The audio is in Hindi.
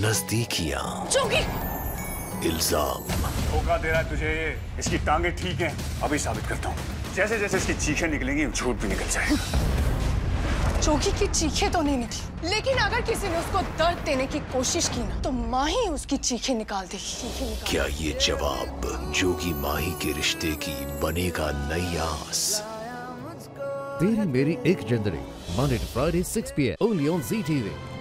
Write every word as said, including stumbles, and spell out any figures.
नजदीकियां, जोगी, इल्जाम। धोखा दे रहा है तुझे ये। इसकी टांगे ठीक हैं, अभी साबित करता हूँ। जैसे जैसे इसकी चीखें निकलेंगी झूठ भी निकल जाएगा। जोगी की चीखें तो नहीं निकली, लेकिन अगर किसी ने उसको दर्द देने की कोशिश की ना तो माँ ही उसकी चीखें निकाल देगी। चीखें निकाल क्या ये जवाब जोगी माही के रिश्ते की बनेगा नई आस? तेरी मेरी एक जिंदगी, Monday to Friday six p m only on Z T V.